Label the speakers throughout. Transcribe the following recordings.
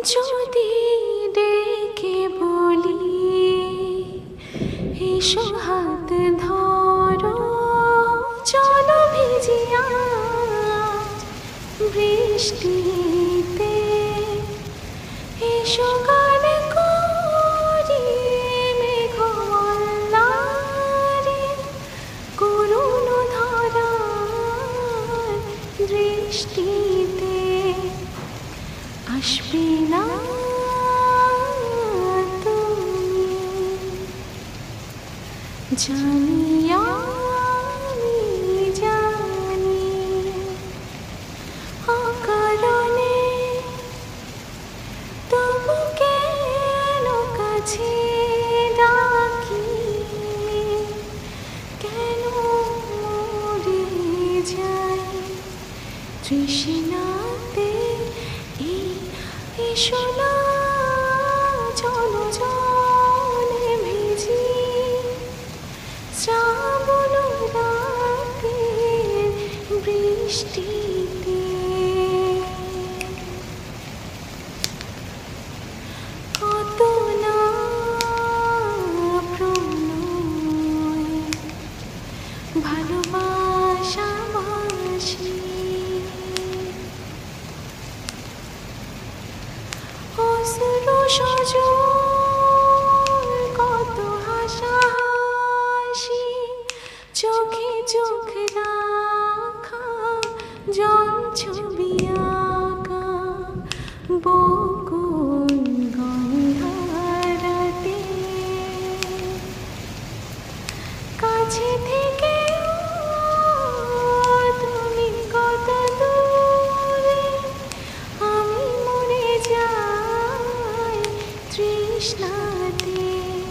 Speaker 1: যদি ডেকে বলি এসো হাত ধরো চলো ভিজি আজ বৃষ্টিতে এসো গান করি মেঘমল্লারে করুণ ধরার দৃষ্টিতে আসবে না তুমি জানি আমি জানি অকারণে তবু কেন কাছে ডাকি কেন মরে যাই তৃষ্ণাতে এসো না চলো জলে ভিজি শ্রাবণ রাতের বৃষ্টিতে কত না প্রণয় ভালোবাসাবাসি অশ্রু সজল কত হাসাহাসি চোখে চোখ রাখা জল ছবি আঁকা বকুল গন্ধারাতে কাছে থেকে তুমি কত দূরে আমি মরে যাই তৃষ্ণাতে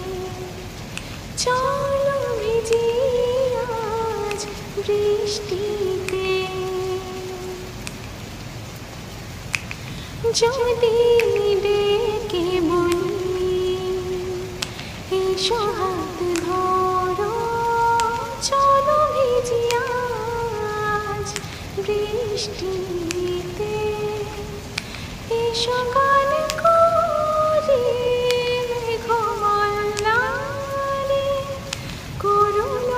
Speaker 1: চলো ভিজি আজ বৃষ্টিতে যদি ডেকে বলি এসো হাত ধরো চলো ভিজি আজ বৃষ্টিতে এসো গান করি মেঘমল্লারে করুণ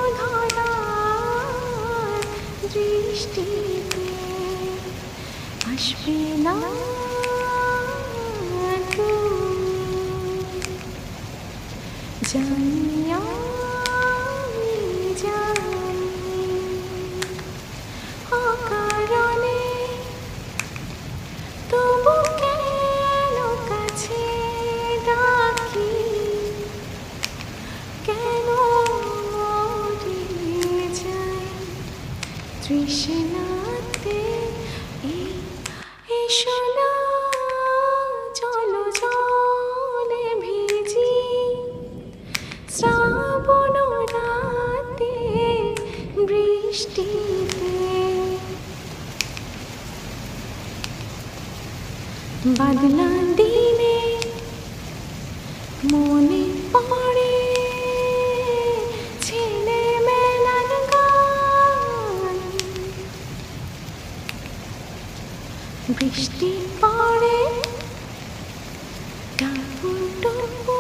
Speaker 1: ধরার দৃষ্টিতে আসবে না জানি আমি জানি অকারণে তবু কেন কাছে ডাকি কেন মরে যাই তৃষ্ণাতে এসো না চলো জলে ভিজি শ্রাবণ রাতে বৃষ্টিতে বাদলা দিনে মনে পড়ে ছেলে মেলার গান বৃষ্টি পড়ে টাপুর টুপুর